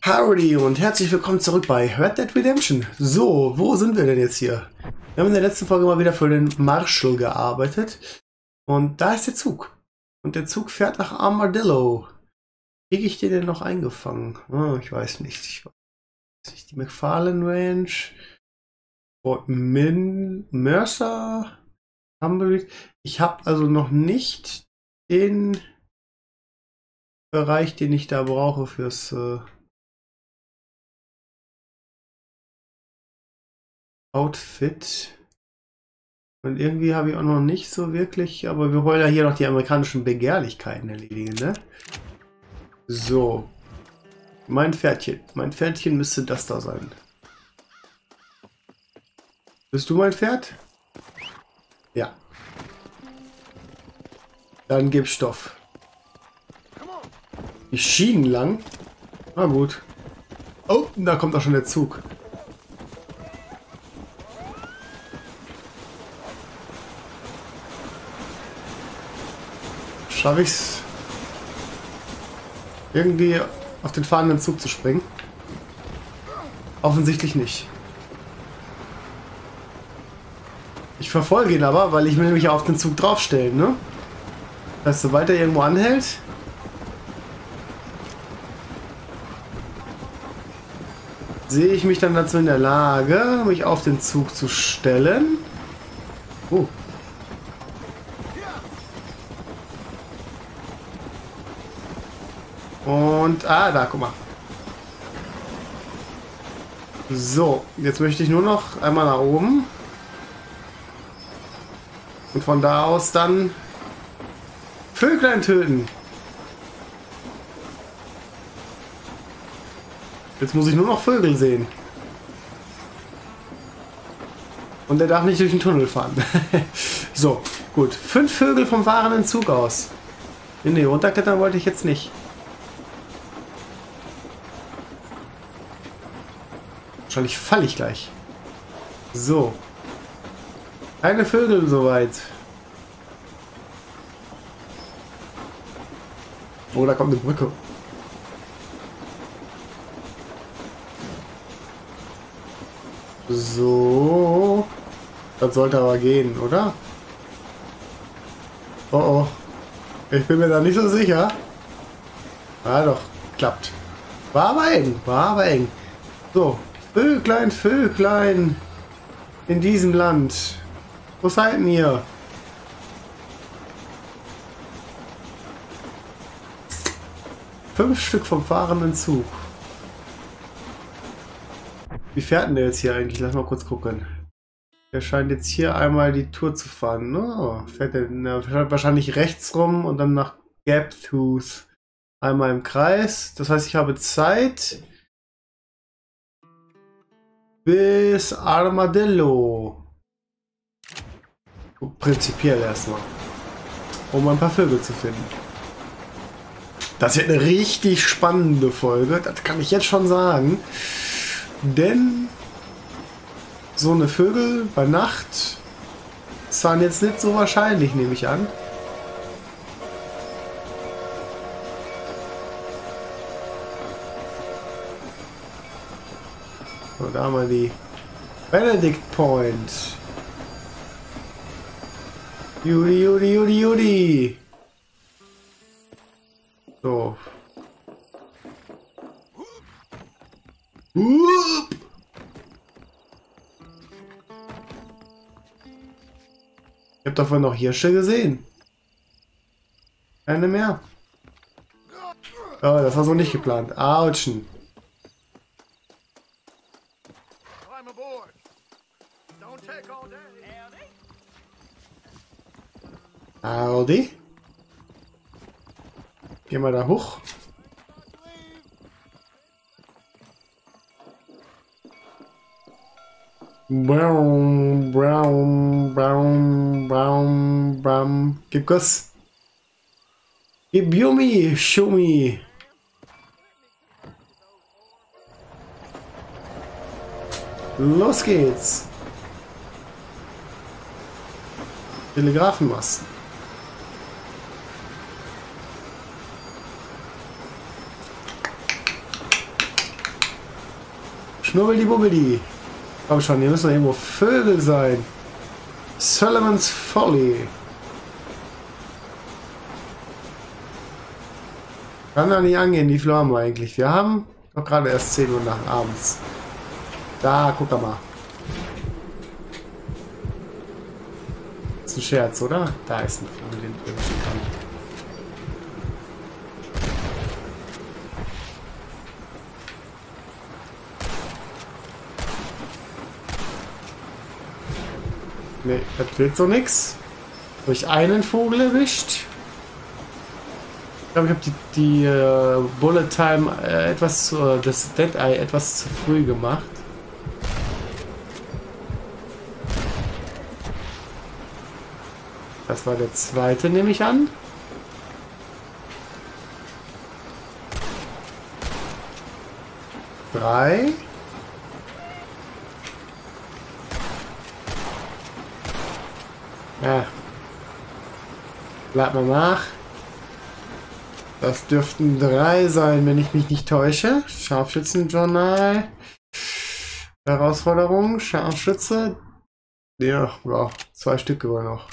Howdy und herzlich willkommen zurück bei Red Dead Redemption. So, wo sind wir denn jetzt hier? Wir haben in der letzten Folge mal wieder für den Marshal gearbeitet. Und da ist der Zug. Und der Zug fährt nach Armadillo. Kriege ich den denn noch eingefangen? Oh, ich weiß nicht. Ich weiß nicht. Die McFarlane Ranch. Fort Mercer. Tumbleweed. Ich habe also noch nicht den Bereich, den ich da brauche fürs Outfit. Und irgendwie habe ich auch noch nicht so wirklich, aber wir wollen ja hier noch die amerikanischen Begehrlichkeiten erledigen, ne? So. Mein Pferdchen. Mein Pferdchen müsste das da sein. Bist du mein Pferd? Ja. Dann gib Stoff. Die Schienen lang. Na gut. Oh, da kommt auch schon der Zug. Schaffe ich es, irgendwie auf den fahrenden Zug zu springen? Offensichtlich nicht. Ich verfolge ihn aber, weil ich will mich auf den Zug draufstellen, ne? Das heißt, sobald er irgendwo anhält, sehe ich mich dann dazu in der Lage, mich auf den Zug zu stellen. Und, da, guck mal. So, jetzt möchte ich nur noch einmal nach oben. Und von da aus dann Vöglein töten. Jetzt muss ich nur noch Vögel sehen. Und der darf nicht durch den Tunnel fahren. So, gut. 5 Vögel vom fahrenden Zug aus. Nee, runterklettern wollte ich jetzt nicht. Wahrscheinlich falle ich gleich. So. Keine Vögel soweit. Oh, da kommt eine Brücke. So. Das sollte aber gehen, oder? Oh oh. Ich bin mir da nicht so sicher. Ah doch, klappt. War aber eng, war aber eng. So. Vöglein, Vöglein in diesem Land. Wo seid ihr? Fünf Stück vom fahrenden Zug. Wie fährt denn der jetzt hier eigentlich? Lass mal kurz gucken. Der scheint jetzt hier einmal die Tour zu fahren. Oh, fährt der wahrscheinlich rechts rum und dann nach Gaptooth. Einmal im Kreis. Das heißt, ich habe Zeit bis Armadillo. Prinzipiell erstmal. Um ein paar Vögel zu finden. Das wird eine richtig spannende Folge. Das kann ich jetzt schon sagen. Denn so eine Vögel bei Nacht sind jetzt nicht so wahrscheinlich, nehme ich an. So, da haben wir die Benedict Point. Judy, Judy, Judy, Judy. So. Ich habe davon noch Hirsche gesehen. Keine mehr. Oh, das war so nicht geplant. Autschen. Howdy. Gehen wir da hoch. Braum, braum, braum, braum, braum. Gib Gas. Gib Yumi, show me. Los geht's. Telegrafenmasten. Schnubbeli-bubbeli. Komm schon, hier müssen doch irgendwo Vögel sein. Solomon's Folly. Kann da nicht angehen, wie viel haben wir eigentlich? Wir haben doch gerade erst 10 Uhr nach abends. Da, guck mal. Das ist ein Scherz, oder? Da ist ein Vogel, den ich wünschen kann. Ne, das wird so nix. Habe ich einen Vogel erwischt? Ich glaube, ich habe die Bullet Time das Dead Eye etwas zu früh gemacht. Das war der zweite, nehme ich an. Drei. Ja. Lad mal nach. Das dürften 3 sein, wenn ich mich nicht täusche. Scharfschützenjournal. Herausforderung. Scharfschütze. Ja, wow, 2 Stück wohl noch.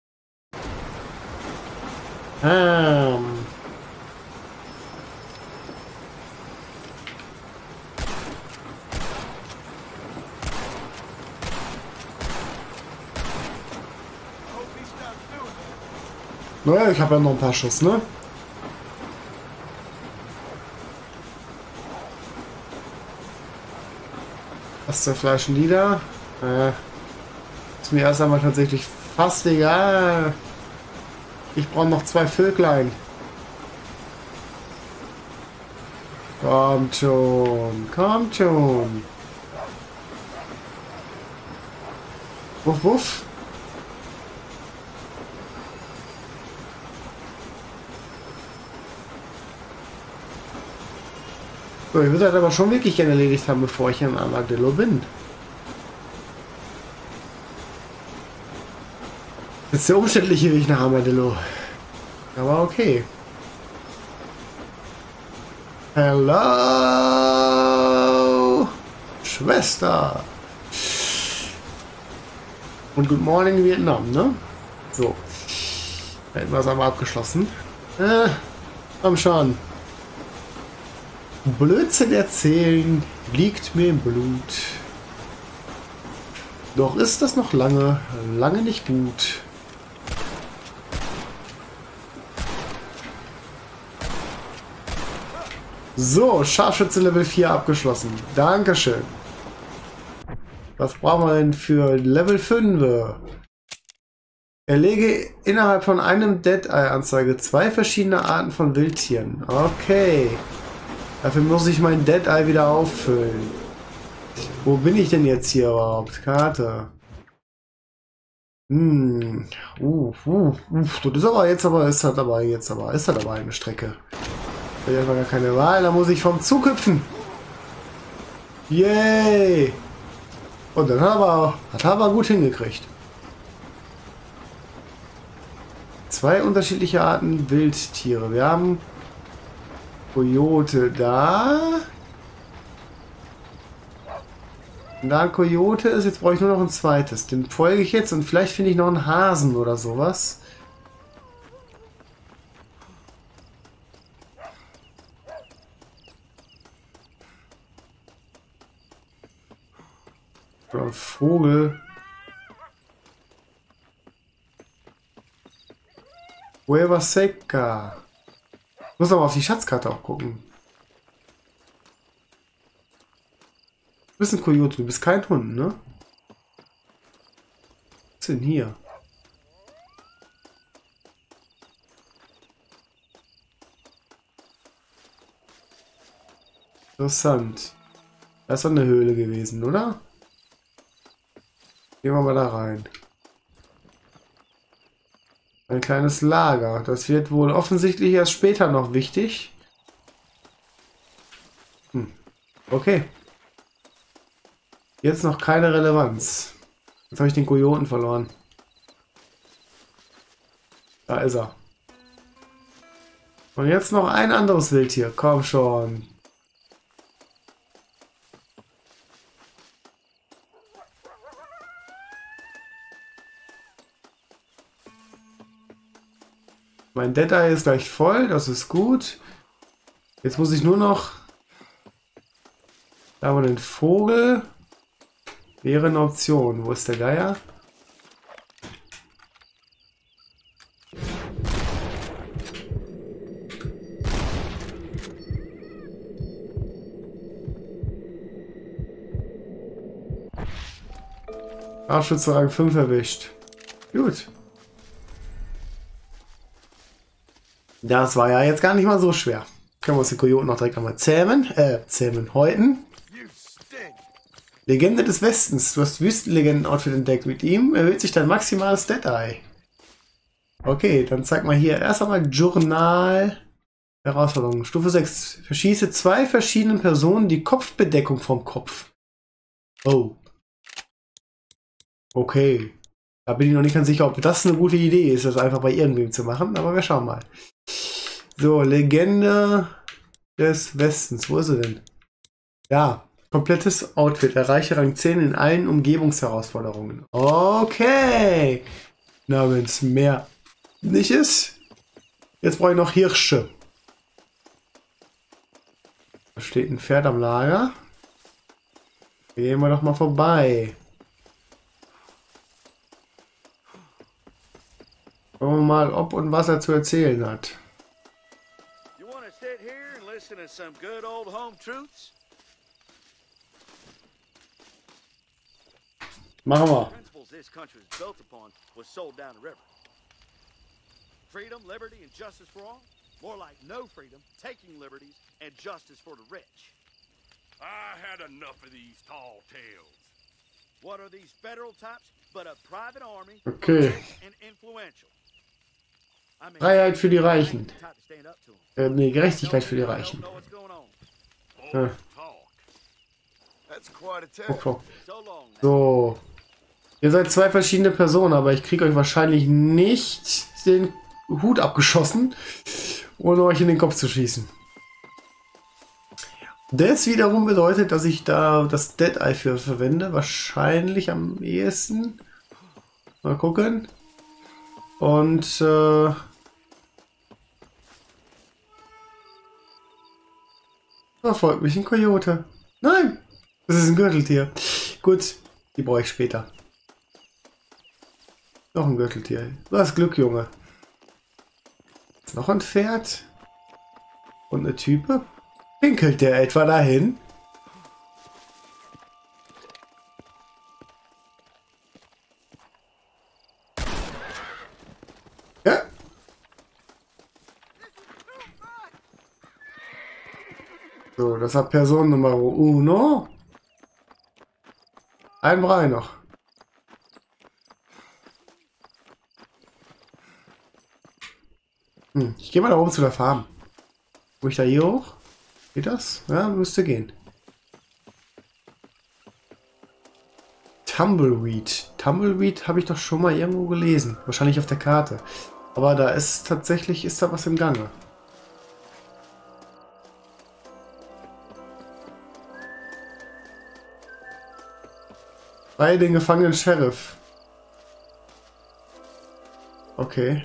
Naja, ich habe ja noch ein paar Schuss, ne? Was der Fleisch nieder? Ist mir erst einmal tatsächlich fast egal. Ich brauche noch 2 Vöglein. Kommt schon, kommt schon. Wuff, wuff. So, ich würde das aber schon wirklich gerne erledigt haben, bevor ich ein Armadillo bin. Jetzt der umständliche Weg nach Armadillo. Aber okay. Hello, Schwester. Und Good Morning Vietnam, ne? So. Hätten wir es aber abgeschlossen. Komm schon. Blödsinn erzählen liegt mir im Blut. Doch ist das noch lange nicht gut. So, Scharfschütze Level 4 abgeschlossen. Dankeschön. Was brauchen wir denn für Level 5? Erlege innerhalb von einem Dead-Eye-Anzeige 2 verschiedene Arten von Wildtieren. Okay. Dafür muss ich mein Dead-Eye wieder auffüllen. Wo bin ich denn jetzt hier überhaupt? Karte. Das ist aber jetzt ist das aber eine Strecke. Ich habe gar keine Wahl, da muss ich vom Zug hüpfen. Yay! Und dann hat er aber gut hingekriegt. 2 unterschiedliche Arten Wildtiere. Wir haben Kojote da. Und da ein Kojote ist, jetzt brauche ich nur noch ein zweites. Den folge ich jetzt und vielleicht finde ich noch einen Hasen oder sowas. Oder ein Vogel. Hueva Seca. Ich muss aber auf die Schatzkarte auch gucken. Du bist ein Kojote, du bist kein Hund, ne? Was ist denn hier? Interessant. Das ist doch eine Höhle gewesen, oder? Gehen wir mal da rein. Ein kleines Lager. Das wird wohl offensichtlich erst später noch wichtig. Okay. Jetzt noch keine Relevanz. Jetzt habe ich den Kojoten verloren. Da ist er. Und jetzt noch ein anderes Wildtier. Komm schon. Mein Dead Eye ist gleich voll, das ist gut. Jetzt muss ich nur noch... Da haben wir den Vogel. Wäre eine Option. Wo ist der Geier? Scharfschütze Rang 5 erwischt. Gut. Das war ja jetzt gar nicht mal so schwer. Können wir uns den Kojoten noch direkt einmal häuten. Legende des Westens. Du hast Wüstenlegenden-Outfit entdeckt. Mit ihm erhöht sich dein maximales Dead Eye. Okay, dann zeig mal hier erst einmal Journal. Herausforderung. Stufe 6. Verschieße 2 verschiedenen Personen die Kopfbedeckung vom Kopf. Oh. Okay. Da bin ich noch nicht ganz sicher, ob das eine gute Idee ist, das einfach bei irgendwem zu machen, aber wir schauen mal. So, Legende des Westens. Wo ist sie denn? Ja, komplettes Outfit. Erreiche Rang 10 in allen Umgebungsherausforderungen. Okay. Na, wenn es mehr nicht ist. Jetzt brauche ich noch Hirsche. Da steht ein Pferd am Lager. Gehen wir doch mal vorbei. Schauen wir mal, ob und was er zu erzählen hat. Machen wir. Freedom, liberty, and justice for all? More like no freedom, taking liberties, and justice for the rich. I had enough of these tall tales. What are these federal types but a private army, Okay. and influential? I mean, Freiheit für die Reichen. the type to stand up to 'em. Nee, Gerechtigkeit für die Reichen. Don't know what's going on. Ja. Talk. That's quite a tale. Okay. So long. now. So. Ihr seid 2 verschiedene Personen, aber ich kriege euch wahrscheinlich nicht den Hut abgeschossen, ohne euch in den Kopf zu schießen. Das wiederum bedeutet, dass ich da das Dead Eye für verwende. Wahrscheinlich am ehesten. Mal gucken. Und verfolgt mich ein Kojote. Nein! Das ist ein Gürteltier. Gut, die brauche ich später. Noch ein Gürteltier. Du hast Glück, Junge. Noch ein Pferd. Und eine Type. Pinkelt der etwa dahin? Ja. So, das hat Person Nummer uno. Ein Brei noch. Ich gehe mal da oben zu der Farm. Wo ich da hier hoch? Geht das? Ja, müsste gehen. Tumbleweed. Tumbleweed habe ich doch schon mal irgendwo gelesen. Wahrscheinlich auf der Karte. Aber da ist tatsächlich, ist da was im Gange. Bei den gefangenen Sheriff. Okay.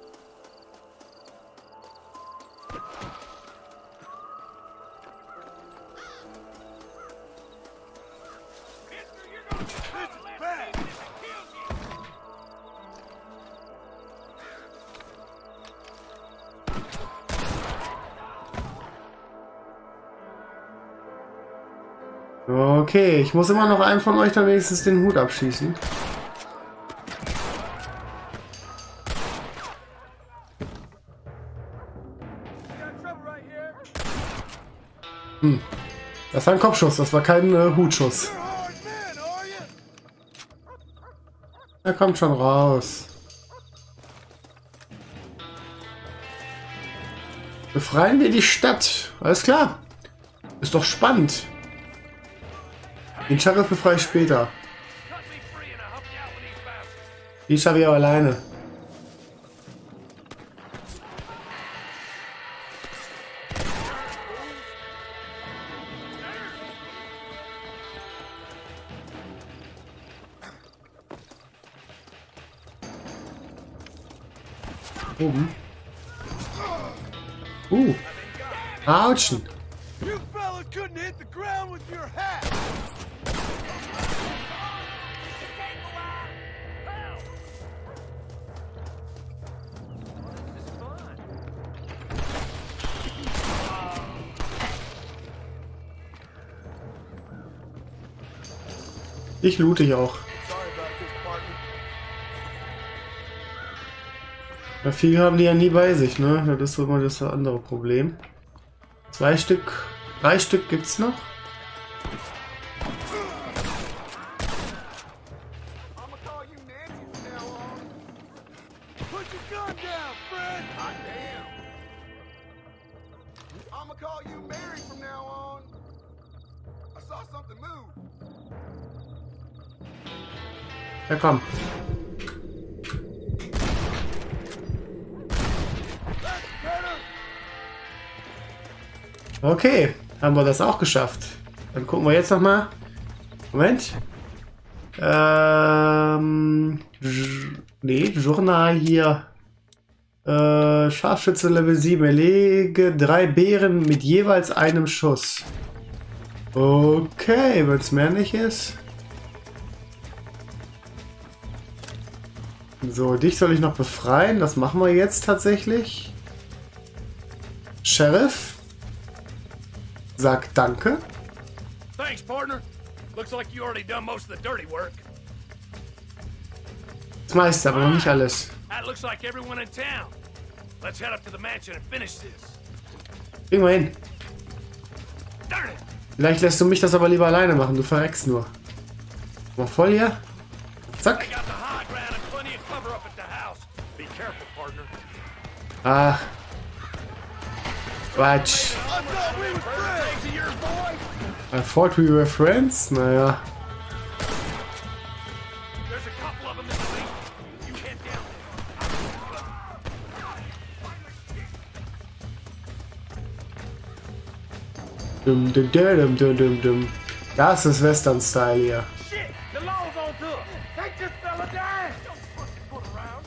Okay, ich muss immer noch einem von euch dann wenigstens den Hut abschießen. Das war ein Kopfschuss, das war kein Hutschuss. Er kommt schon raus. Befreien wir die Stadt. Alles klar. Ist doch spannend. Den Sheriff befreie ich später. Die schaffe ich aber alleine. Oben. Autschen. You fellas couldn't hit the ground with your hat. Ich loote ich auch. Sorry about this, partner. Ja, viel haben die ja nie bei sich, ne? Das ist immer das andere Problem. 2 Stück, 3 Stück gibt's noch. I'ma call you Nancy from now on. Put your gun down, Fred. Hot damn. I'ma call you Mary from now on. I saw something move. Ja, komm. That's better. Okay, haben wir das auch geschafft. Dann gucken wir jetzt noch mal. Moment. Nee, Journal hier. Scharfschütze Level 7. Erlege 3 Bären mit jeweils einem Schuss. Okay, wenn es mehr nicht ist. So, dich soll ich noch befreien. Das machen wir jetzt tatsächlich. Sheriff. Sag danke. Thanks, partner. Looks like you already done most of the dirty work. Das meiste, aber noch nicht alles. That looks like everyone in town. Let's head up to the mansion and finish this. Kriegen wir hin. Darn it! Vielleicht lässt du mich das aber lieber alleine machen. Du verreckst nur. Mal voll hier. Zack. I got the high ground and plenty of cover up at the house. Be careful, partner. Ah. Quatsch. I thought we was friends. Thanks to your boy. I thought we were friends. Naja. There's a couple of them in the basement. You head down Dum, dum, dum, dum, dum, dum. Das ist Western-Style hier. there. Shit! The law's on to us. Take this fella down. Don't push your foot around.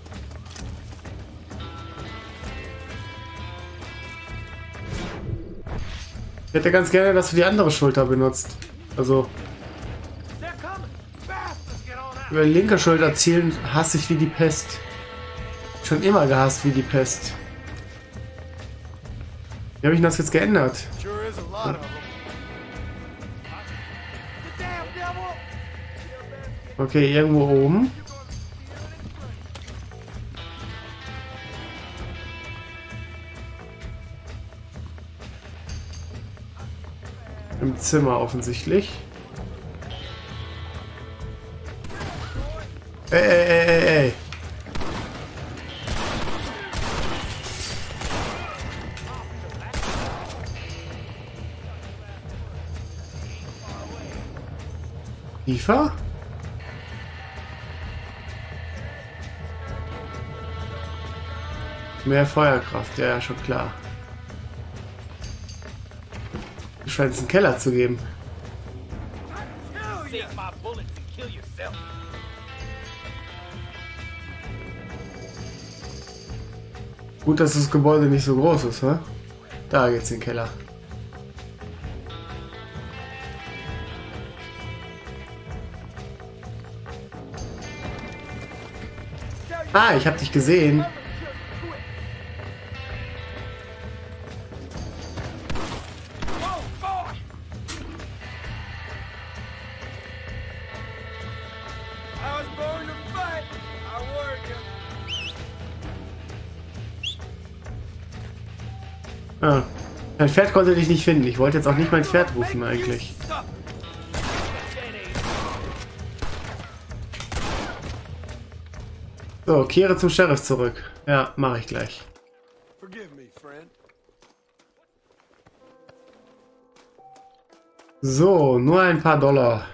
Ich hätte ganz gerne, dass du die andere Schulter benutzt. Also, They're coming. Fast. Let's get on out. über die linke Schulter zielen hasse ich wie die Pest. Schon immer gehasst wie die Pest. Wie habe ich denn das jetzt geändert? Sure is a lot of them. Damn devil. Okay, irgendwo oben. Im Zimmer offensichtlich. Ey. Eva? Mehr Feuerkraft, ja, schon klar. Du scheinst einen Keller zu geben. Save my bullets and kill yourself. Gut, dass das Gebäude nicht so groß ist, ne? Da geht's in den Keller. Ah, ich hab dich gesehen. Oh, boy! I was born to fight. I warned you. Ah. Mein Pferd konnte dich nicht finden. Ich wollte jetzt auch nicht mein Pferd rufen eigentlich. So, kehre zum Sheriff zurück. Ja, mache ich gleich. Forgive me, friend. So, nur ein paar Dollar.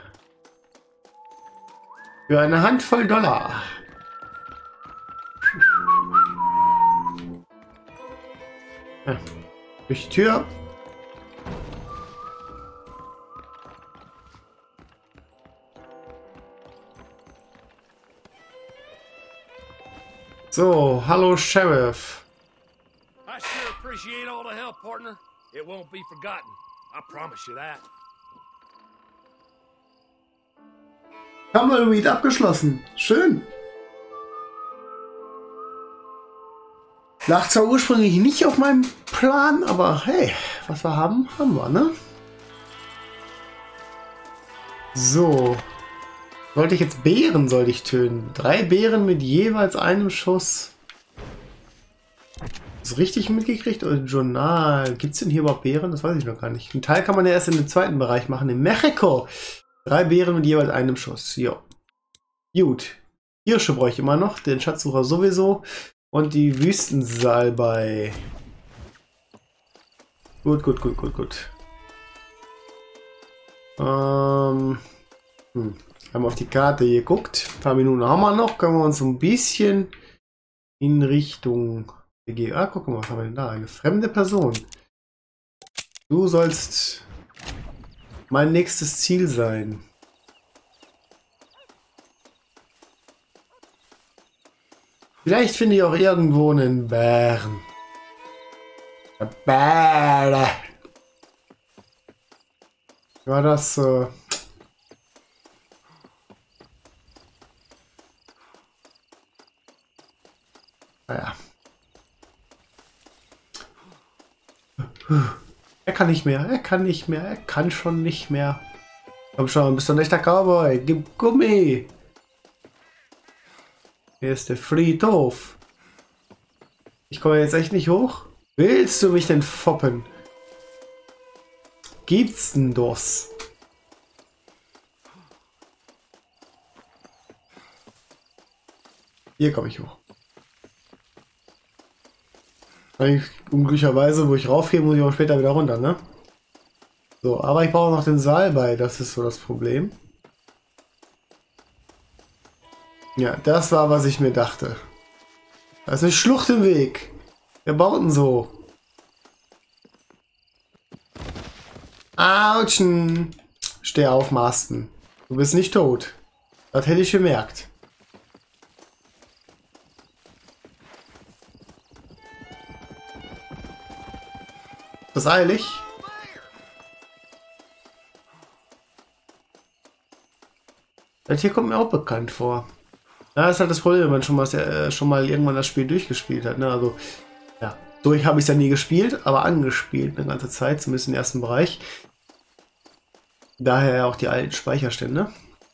Für eine Handvoll Dollar. Ja, durch die Tür. So, hallo Sheriff. I sure appreciate won't be forgotten. I promise you that. Tumbleweed abgeschlossen. Schön. Lag zwar ursprünglich nicht auf meinem Plan, aber hey, was wir haben, haben wir, ne? So. Sollte ich jetzt Bären töten? 3 Bären mit jeweils einem Schuss. Ist richtig mitgekriegt? Oder Journal? Gibt es denn hier überhaupt Bären? Das weiß ich noch gar nicht. Ein Teil kann man ja erst in dem zweiten Bereich machen. In Mexiko. 3 Bären mit jeweils einem Schuss. Jo. Gut. Hirsche brauche ich immer noch. Den Schatzsucher sowieso. Und die Wüstensalbei. Gut. Haben wir auf die Karte geguckt. Ein paar Minuten haben wir noch. Können wir uns ein bisschen in Richtung... Ah, guck mal, was haben wir denn da? Eine fremde Person. Du sollst mein nächstes Ziel sein. Vielleicht finde ich auch irgendwo einen Bären. Bären. War das naja. Er kann nicht mehr, er kann schon nicht mehr. Komm schon, bist du ein echter Cowboy? Gib Gummi! Hier ist der Friedhof. Ich komme jetzt echt nicht hoch? Willst du mich denn foppen? Gibt's denn das? Hier komme ich hoch. Unglücklicherweise, wo ich raufgehe, muss ich auch später wieder runter, ne? So, aber ich brauche noch den Salbei, das ist so das Problem. Ja, das war, was ich mir dachte. Da ist eine Schlucht im Weg. Wer baut denn so? Autschen! Steh auf, Masten. Du bist nicht tot. Das hätte ich gemerkt. Das ist eilig. Das hier kommt mir auch bekannt vor. Ja, das ist halt das Problem, wenn man schon mal irgendwann das Spiel durchgespielt hat. Ne? Also, ja, durch habe ich es ja nie gespielt, aber angespielt eine ganze Zeit, zumindest im ersten Bereich. Daher auch die alten Speicherstände.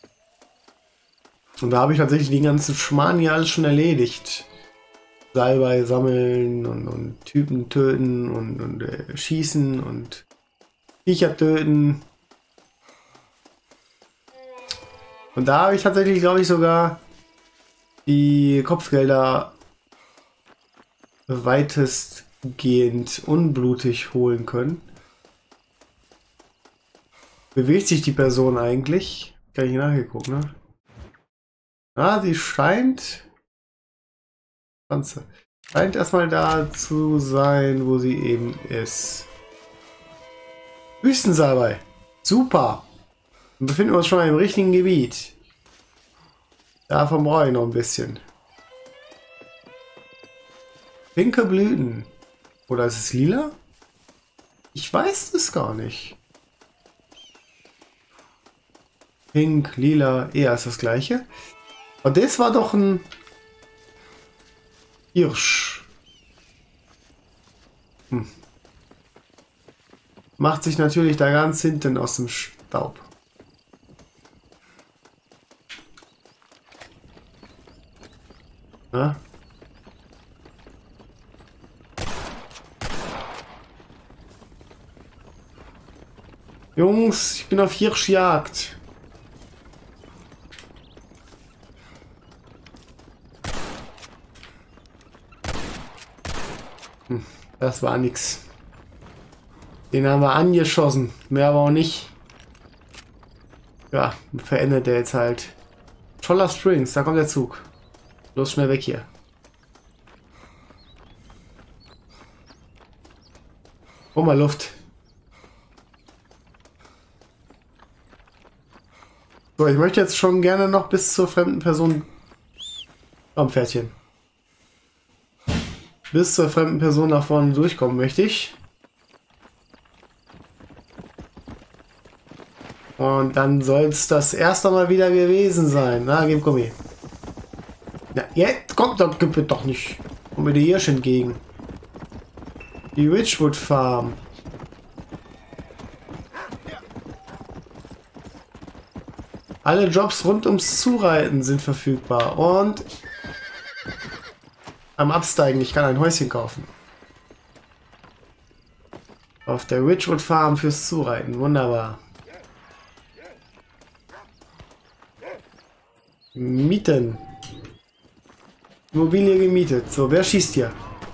Und da habe ich tatsächlich den ganzen Schmarrn hier alles schon erledigt. Salbei sammeln und Typen töten und schießen und Viecher töten. Und da habe ich tatsächlich, glaube ich, sogar die Kopfgelder weitestgehend unblutig holen können. Bewegt sich die Person eigentlich? Kann ich nachgeguckt, ne? Ah, sie scheint... Scheint erstmal da zu sein, wo sie eben ist. Wüstensalbei. Super. Dann befinden wir uns schon mal im richtigen Gebiet. Davon brauche ich noch ein bisschen. Pinke Blüten. Oder ist es lila? Ich weiß es gar nicht. Pink, lila, eher ist das gleiche. Und das war doch ein... Hirsch. Macht sich natürlich da ganz hinten aus dem Staub. Na? Jungs, ich bin auf Hirschjagd. Das war nix. Den haben wir angeschossen. Mehr aber auch nicht. Ja, verändert der jetzt halt. Cholla Springs, da kommt der Zug. Los, schnell weg hier. Oh, mal Luft. So, ich möchte jetzt schon gerne noch bis zur fremden Person... Komm, Pferdchen. Bis zur fremden Person nach vorne durchkommen möchte ich. Und dann soll es das erste Mal wieder gewesen sein. Na, gib Gummi. Ja, jetzt kommt doch, gib mir doch nicht. Komm mir die Hirsch entgegen. Die Ridgewood Farm. Alle Jobs rund ums Zureiten sind verfügbar. Und am Absteigen, ich kann ein Häuschen kaufen. Auf der Ridgewood Farm fürs Zureiten. Wunderbar. Mieten. Immobilie gemietet. So, wer schießt hier?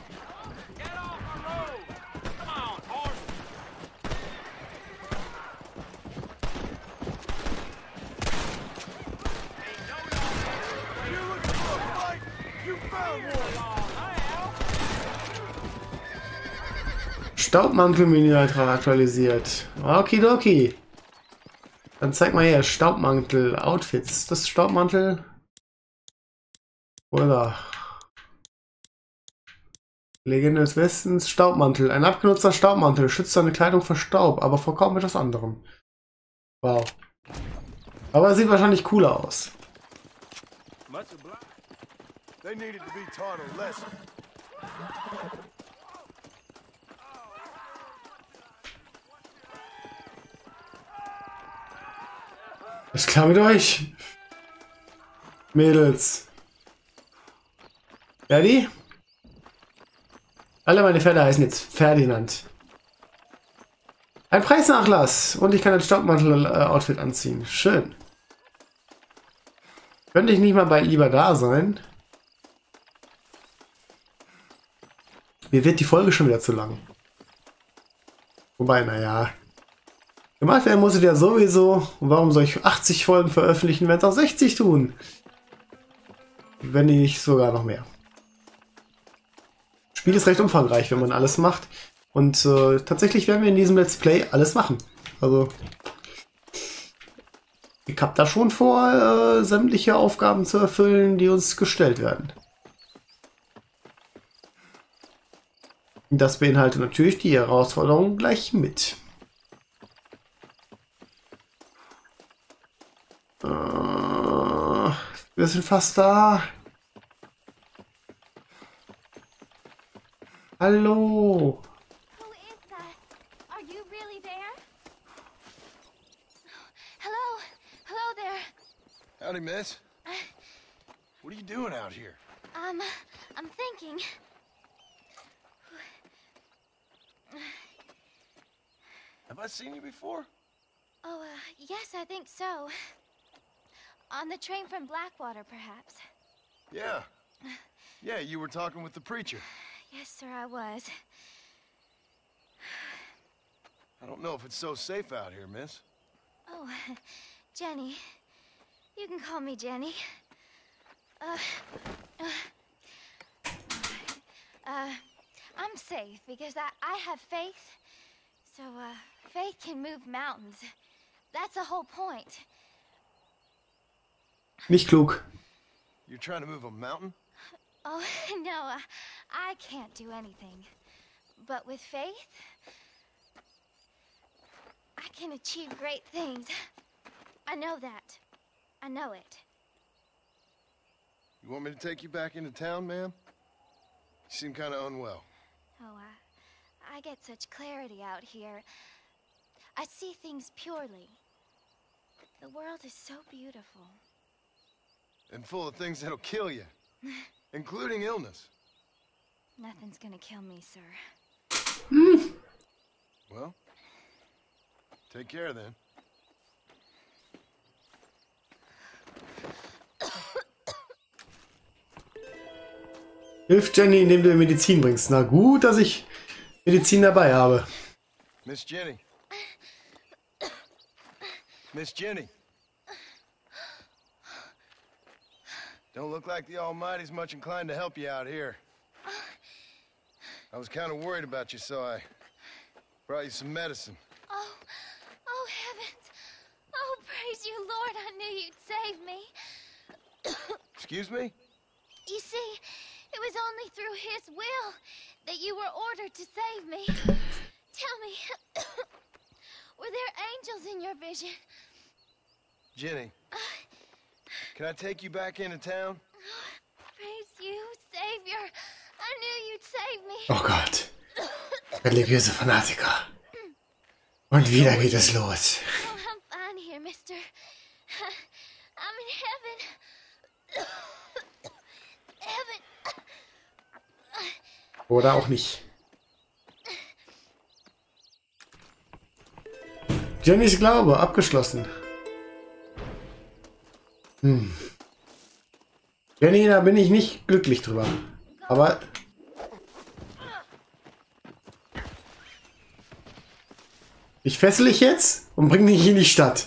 Staubmantelmenü aktualisiert. Okidoki. Dann zeig mal her. Staubmantel, Outfits. Das Staubmantel. Oder. Legende des Westens, Staubmantel. Ein abgenutzter Staubmantel schützt seine Kleidung vor Staub, aber vor kaum etwas anderem. Wow. Aber er sieht wahrscheinlich cooler aus. They needed to be taught a lesson. Ist klar mit euch? Mädels. Ferdi? Alle meine Pferde heißen jetzt Ferdinand. Ein Preisnachlass. Und ich kann ein Staubmantel-Outfit anziehen. Schön. Könnte ich nicht mal bald lieber da sein? Mir wird die Folge schon wieder zu lang. Wobei, naja. Gemacht werden muss es ja sowieso. Und warum soll ich 80 Folgen veröffentlichen, wenn es auch 60 tun? Wenn die nicht sogar noch mehr. Das Spiel ist recht umfangreich, wenn man alles macht. Und tatsächlich werden wir in diesem Let's Play alles machen. Also, ich habe da schon vor, sämtliche Aufgaben zu erfüllen, die uns gestellt werden. Das beinhaltet natürlich die Herausforderung gleich mit. Wir sind fast da. Hallo. Who is that? Are you really there? Hello? Hello there. Howdy, miss. What are you doing out here? I'm thinking. Have I seen you before? Oh, yes, I think so. On the train from Blackwater, perhaps. Yeah. Yeah, you were talking with the preacher. Yes, sir, I was. I don't know if it's so safe out here, miss. Oh, Jenny. You can call me Jenny. I'm safe because I have faith. So, faith can move mountains. That's the whole point. Nicht klug. You're trying to move a mountain? Oh, no, I can't do anything. But with faith, I can achieve great things. I know that. I know it. You want me to take you back into town, ma'am? You seem kind of unwell. Oh, I get such clarity out here. I see things purely. The world is so beautiful. And full of things that'll kill you. Including illness. Nothing's gonna kill me, sir. Well, take care then. Hilf Jenny, indem du ihr Medizin bringst. Na gut, dass ich Medizin dabei habe. Miss Jenny. Miss Jenny. Don't look like the Almighty's much inclined to help you out here. I was kind of worried about you, so I brought you some medicine. Oh, heavens. Oh, praise you, Lord. I knew you'd save me. Excuse me? You see, it was only through his will that you were ordered to save me. Tell me, were there angels in your vision? Jenny, can I take you back into town? Praise you, Savior. I knew you'd save me. Oh Gott. Religiöse Fanatiker. Und wieder geht es los. Oh, I'm fine here, mister. I'm in heaven. Heaven. Oder auch nicht. Jennys Glaube, abgeschlossen. Jenny, da bin ich nicht glücklich drüber. Aber... Ich fessel dich jetzt und bring dich in die Stadt.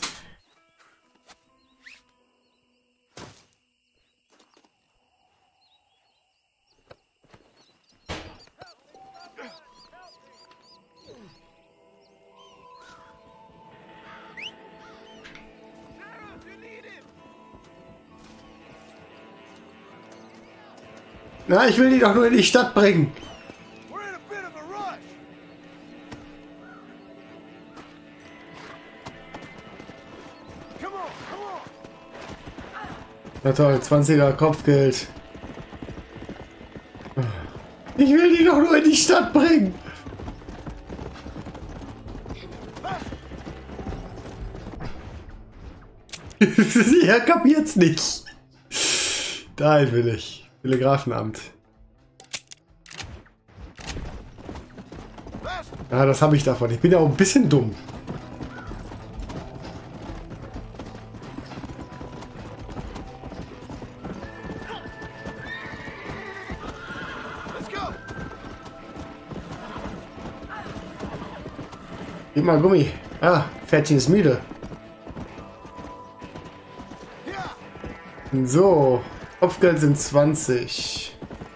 Na, ich will die doch nur in die Stadt bringen. We're in a bit of a rush. Come on, come on. Na toll, 20er Kopfgeld. Ich will die doch nur in die Stadt bringen. Ihr kapiert's nicht. Dahin will ich. Telegrafenamt. Ja, das habe ich davon. Ich bin ja auch ein bisschen dumm. Let's go. Gib mal Gummi. Ah, Pferdchen ist müde. Yeah. So, Kopfgeld sind 20.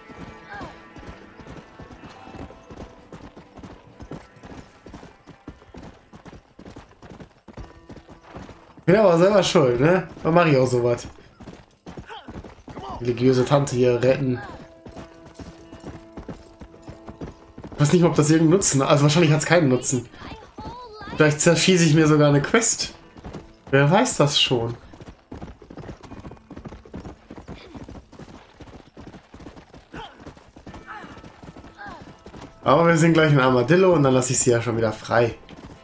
Bin aber selber schuld, ne? Dann mache ich auch sowas. Religiöse Tante hier retten. Ich weiß nicht, ob das irgendeinen Nutzen hat. Also wahrscheinlich hat es keinen Nutzen. Vielleicht zerschieße ich mir sogar eine Quest. Wer weiß das schon? Aber wir sind gleich ein Armadillo und dann lasse ich sie ja schon wieder frei.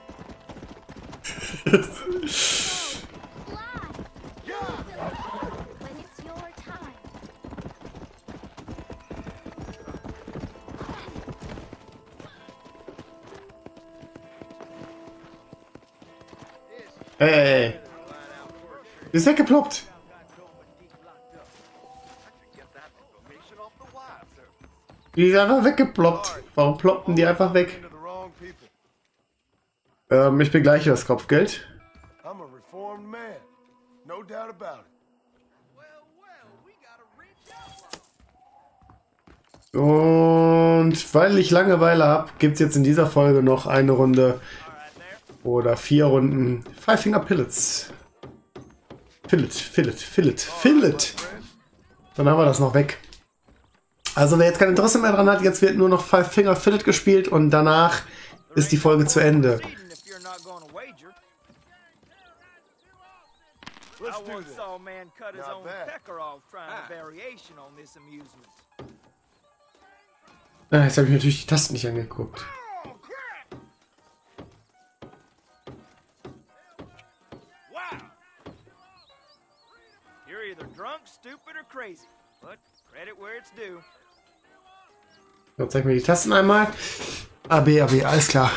When it's your time. Ey. Die ist weggeploppt. Die ist einfach weggeploppt. Warum ploppen die einfach weg? Into the wrong people. Ich begleiche das Kopfgeld. I'm a reformed man. No doubt about it. Und weil ich Langeweile habe, gibt es jetzt in dieser Folge noch eine Runde oder 4 Runden Five Finger Pillets. Fillet. Dann haben wir das noch weg. Also wer jetzt kein Interesse mehr dran hat, jetzt wird nur noch Five Finger Fillet gespielt und danach ist die Folge zu Ende. Let's I do once this. saw a man cut his Not own bad. pecker off trying a variation on this amusement. Jetzt habe ich natürlich die Tasten nicht angeguckt. Wow! You're either drunk, stupid, or crazy. But credit where it's due. So, zeig mir die Tasten einmal. AB, alles klar.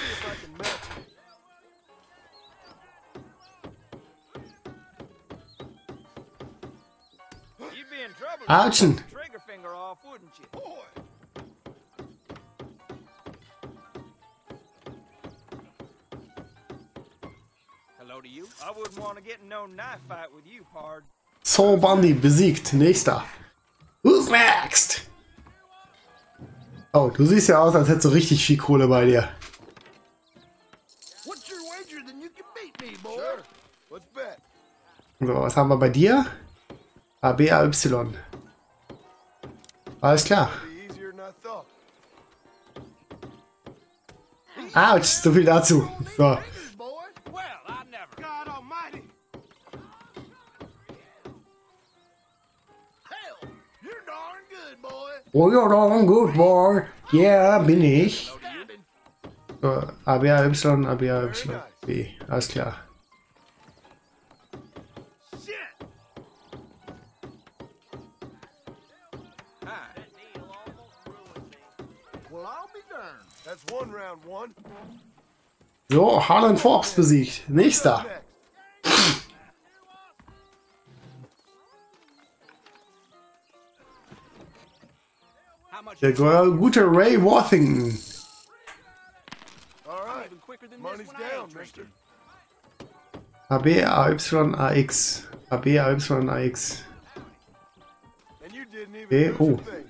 You'd be in trouble Action. if you cut the trigger finger off, wouldn't you? Hello to you. I wouldn't want to get in no knife fight with you, pard. Saul Bundy besiegt. Nächster. Who's next? Oh, du siehst ja aus, als hättest du richtig viel Kohle bei dir. What's your wager? Then you can beat me, boy. Sure. Let's bet. So, was haben wir bei dir? ABAY. Alles klar. Be easier than I thought. Autsch, so viel dazu. So. Boy. Well, I never. God Almighty. Oh ja, dann, good boy. Yeah, bin ich. So, A, B, A, Y, A, B, A, Y, B. Alles klar. Well, I'll be darned. That's one round one. So, Harlan Forbes besiegt. Nächster. Next. How much? Der gute Ray Worthington. All right. Even quicker than Money's this when I down, ain't drinking. mister. A, B, A, Y, A, X. A, B, A, Y, A, X. And you didn't even Okay, lose oh. a thing.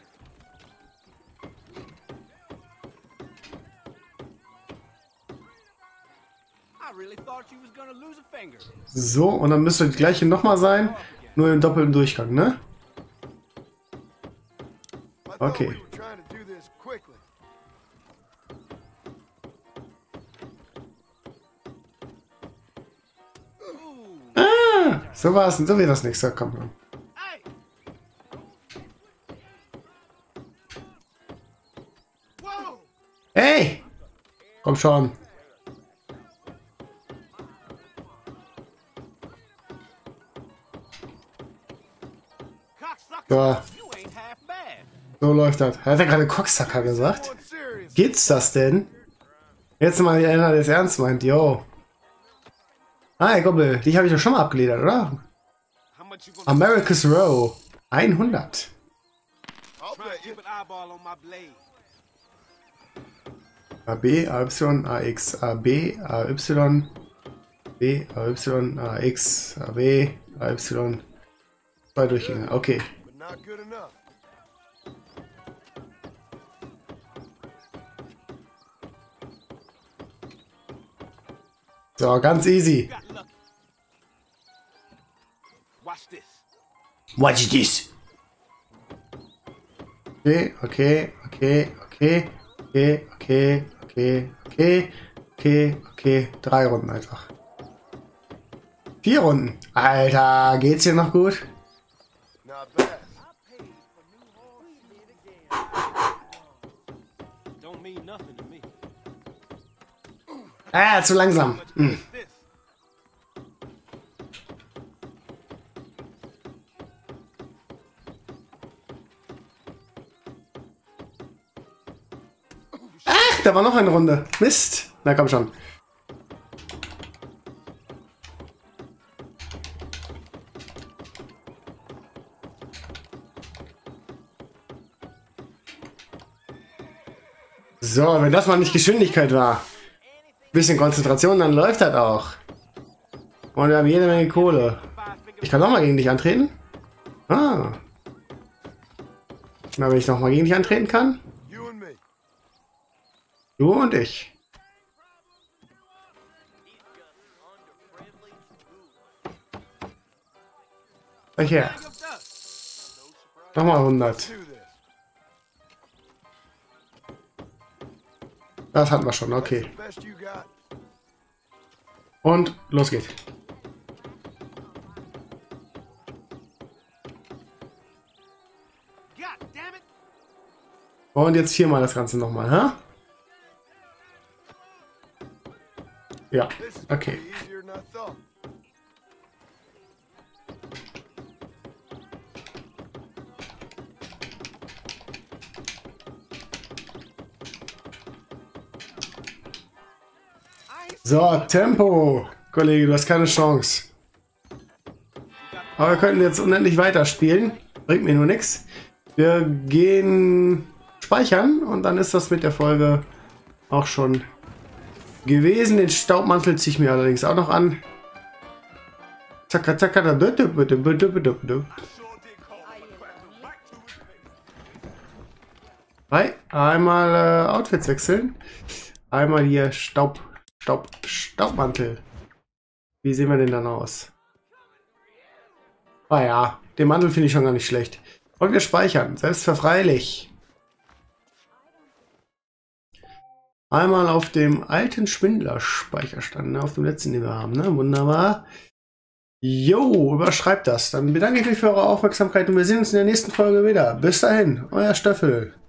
I really thought you was gonna lose a finger. So, und dann müsste das gleiche nochmal sein. Nur im doppelten Durchgang, ne? I thought Okay. we were trying to do this quickly. Ah, so war es. So wird das nicht. So, komm. Hey! Whoa! Hey! Komm schon. Cocksucker! So, You ain't half bad. so läuft das. Hat er gerade Cocksucker gesagt? One serious. Gibt's das denn? Jetzt mal einer, der es ernst meint. Yo. Ah, Gobbel. Die habe ich doch schon mal abgeledert, oder? How much you gonna America's Row. 100. I'll try bet to you. keep an eyeball on my blade? A, B, A, Y, A, X. A, B, A, Y. B, A, Y, A, X. A, B, A, Y. Zwei Durchgänge. Okay. But not good enough. So, ganz easy. Got lucky. Watch this. Watch this. Okay, okay, okay, okay, okay, okay, okay, okay, okay, okay. 3 Runden einfach. 4 Runden. Alter, geht's hier noch gut? Not bad. Don't mean nothing to me. Ah, zu langsam. Hm. What's this? Ach, da war noch eine Runde. Mist. Na komm schon. So, wenn das mal nicht Geschwindigkeit war. Bisschen Konzentration, dann läuft das auch. Und wir haben jede Menge Kohle. Ich kann noch mal gegen dich antreten? Ah. Na, wenn ich noch mal gegen dich antreten kann? You and me. Du und ich. Gleich her. Bag of dust. Nochmal 100. Do this. Das hatten wir schon, okay. Best you got. Und los geht's. God damn it! Und jetzt viermal das Ganze nochmal, hä? Ja, This is okay. easier than I thought. So, Tempo. Kollege, du hast keine Chance. Aber wir könnten jetzt unendlich weiterspielen. Bringt mir nur nichts. Wir gehen speichern und dann ist das mit der Folge auch schon gewesen. Den Staubmantel ziehe ich mir allerdings auch noch an. Zacka, zacka, da, einmal Outfits wechseln. Einmal hier Staubmantel. Wie sehen wir denn dann aus? Ah ja, den Mantel finde ich schon gar nicht schlecht. Und wir speichern, selbstverfreilich. Einmal auf dem alten Spindler-Speicherstand, ne? Auf dem letzten, den wir haben, ne? Wunderbar. Jo, überschreibt das. Dann bedanke ich mich für eure Aufmerksamkeit und wir sehen uns in der nächsten Folge wieder. Bis dahin, euer Stöffel.